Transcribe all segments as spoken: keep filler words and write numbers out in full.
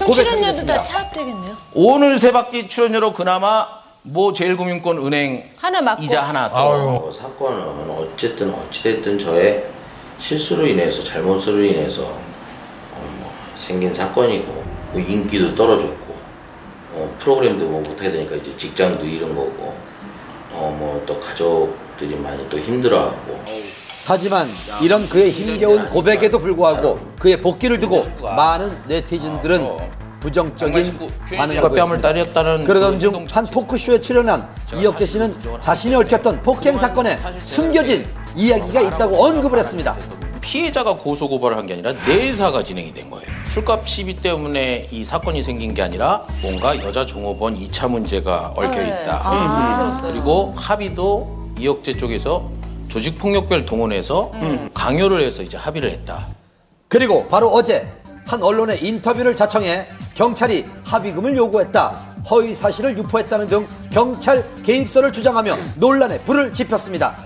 그럼 출연료도 다 차압되겠네요. 오늘 세 바퀴 출연료로 그나마 뭐 제일금융권 은행 하나 맞고. 이자 하나 또. 어, 사건은 어쨌든 어찌됐든 저의 실수로 인해서 잘못으로 인해서 어, 뭐 생긴 사건이고 뭐 인기도 떨어졌고 어, 프로그램도 뭐 못하게 되니까 이제 직장도 잃은 거고 어, 뭐 또 가족들이 많이 또 힘들어하고. 하지만 이런 그의 힘겨운 고백에도 불구하고 그의 복귀를 두고 많은 네티즌들은 부정적인 반응을 보였습니다. 그러던 중 한 토크쇼에 출연한 이혁재 씨는 자신이 얽혔던 폭행 사건에 숨겨진 이야기가 있다고 언급을 했습니다. 피해자가 고소고발을 한 게 아니라 내사가 진행이 된 거예요. 술값 시비 때문에 이 사건이 생긴 게 아니라 뭔가 여자 종업원 이 차 문제가 얽혀 있다. 아, 그리고 합의도 이혁재 쪽에서 조직폭력배를 동원해서 음. 강요를 해서 이제 합의를 했다. 그리고 바로 어제 한 언론의 인터뷰를 자청해 경찰이 합의금을 요구했다, 허위 사실을 유포했다는 등 경찰 개입설을 주장하며 논란에 불을 지폈습니다.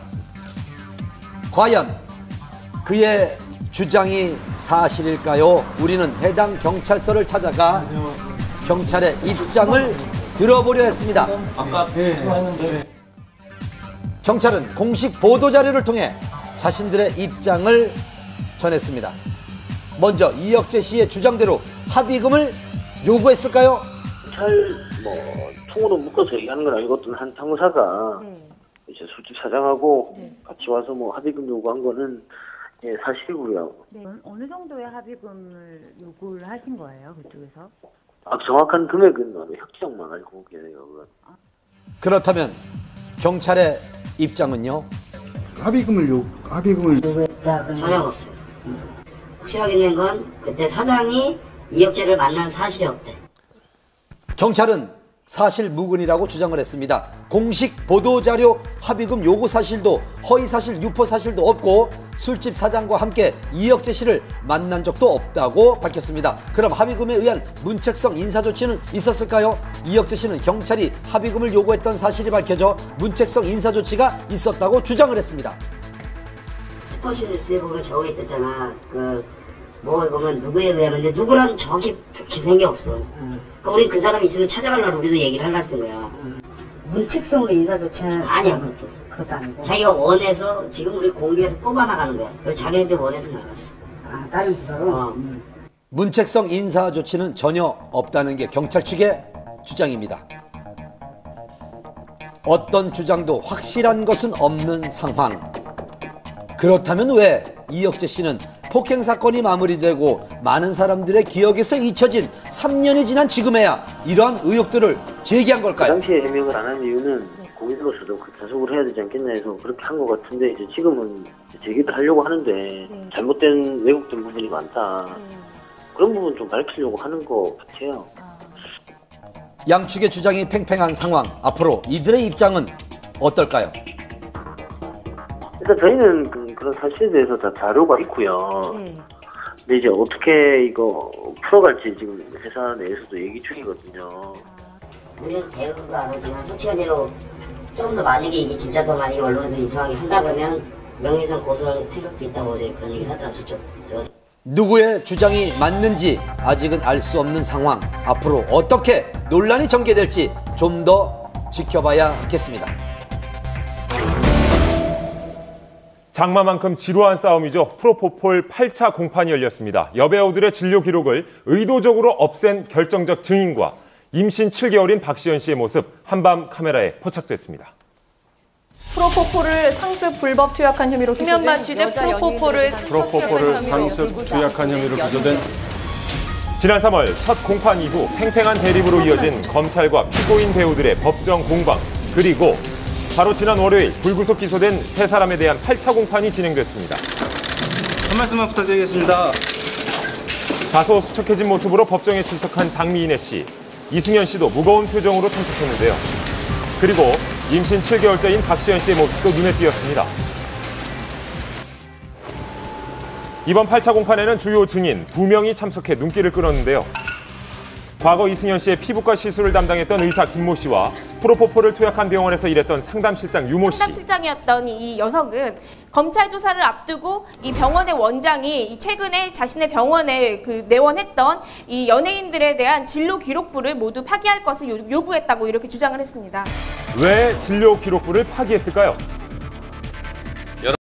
과연 그의 주장이 사실일까요? 우리는 해당 경찰서를 찾아가 경찰의 입장을 들어보려 했습니다. 아까 했는데. 경찰은 공식 보도자료를 통해 자신들의 입장을 전했습니다. 먼저 이혁재 씨의 주장대로 합의금을 요구했을까요? 잘 뭐 통으로 묶어서 얘기하는 건 아니거든. 한 형사가 네. 이제 술집 사장하고 네. 같이 와서 뭐 합의금 요구한 거는 예, 사실이고요. 네. 어느 정도의 합의금을 요구를 하신 거예요, 그쪽에서? 아, 정확한 금액은 혁정만 알고 계세요. 아. 그렇다면 경찰의 입장은요? 합의금을 요 합의금을 전혀 없어요. 확실하게 있는 건 그때 사장이 이혁재를 만난 사실이 없대. 경찰은 사실 무근이라고 주장을 했습니다. 공식 보도자료 합의금 요구 사실도 허위사실 유포 사실도 없고 술집 사장과 함께 이혁재 씨를 만난 적도 없다고 밝혔습니다. 그럼 합의금에 의한 문책성 인사조치는 있었을까요? 이혁재 씨는 경찰이 합의금을 요구했던 사실이 밝혀져 문책성 인사조치가 있었다고 주장을 했습니다. 스포츠 뉴스에 보면 저기 있었잖아. 그 뭐 보면 누구에 의하면 누구랑 정확히 기생이 없어. 음. 그러니까 우리 그 사람 있으면 찾아가려고 우리도 얘기를 하려고 했던 거야. 음. 문책성으로 인사조치는 아니야 그것도. 그것도 아니고. 자기가 원해서 지금 우리 공개해서 뽑아나가는 거야. 그래서 자기네들 원해서 나갔어. 아 다른 부서로? 어. 음. 문책성 인사 조치는 전혀 없다는 게 경찰 측의 주장입니다. 어떤 주장도 확실한 것은 없는 상황. 그렇다면 왜 이혁재 씨는 폭행 사건이 마무리되고 많은 사람들의 기억에서 잊혀진 삼 년이 지난 지금에야 이러한 의혹들을 제기한 걸까요? 그 당시에 해명을 안 한 이유는 고민으로서도 자석을 해야 되지 않겠나 해서 그렇게 한 것 같은데 이제 지금은 제기를 하려고 하는데 네. 잘못된 왜곡된 부분이 많다. 네. 그런 부분 좀 밝히려고 하는 것 같아요. 양측의 주장이 팽팽한 상황. 앞으로 이들의 입장은 어떨까요? 일단 저희는 그, 그런 사실에 대해서 다 자료가 있고요. 네. 근데 이제 어떻게 이거 풀어갈지 지금 회사 내에서도 얘기 중이거든요. 우리는 대응도 안 하지만 솔직한 대로 좀 더 만약에 이게 진짜 더 만약에 언론에서 이상하게 한다 그러면 명예훼손 고소할 생각도 있다고 어제 그런 얘기를 하더라고요. 저쪽. 누구의 주장이 맞는지 아직은 알 수 없는 상황. 앞으로 어떻게 논란이 전개될지 좀 더 지켜봐야겠습니다. 장마만큼 지루한 싸움이죠. 프로포폴 팔 차 공판이 열렸습니다. 여배우들의 진료 기록을 의도적으로 없앤 결정적 증인과 임신 칠 개월인 박시연 씨의 모습 한밤 카메라에 포착됐습니다. 프로포폴을 상습 불법 투약한 혐의로 기소된 취재 프로포폴을 프로포폴을 상습 투약한 혐의로 기소된 지난 삼월 첫 공판 이후 팽팽한 대립으로 이어진 검찰과 피고인 배우들의 법정 공방, 그리고 바로 지난 월요일 불구속 기소된 세 사람에 대한 팔 차 공판이 진행됐습니다. 한 말씀만 부탁드리겠습니다. 다소 수척해진 모습으로 법정에 출석한 장미인혜 씨, 이승현 씨도 무거운 표정으로 참석했는데요. 그리고 임신 칠 개월째인 박시연 씨의 모습도 눈에 띄었습니다. 이번 팔 차 공판에는 주요 증인 두 명이 참석해 눈길을 끌었는데요. 과거 이승현 씨의 피부과 시술을 담당했던 의사 김모 씨와 프로포폴을 투약한 병원에서 일했던 상담실장 유모 씨. 상담실장이었던 이 여성은 검찰 조사를 앞두고 이 병원의 원장이 최근에 자신의 병원에 그 내원했던 이 연예인들에 대한 진료 기록부를 모두 파기할 것을 요구했다고 이렇게 주장을 했습니다. 왜 진료 기록부를 파기했을까요?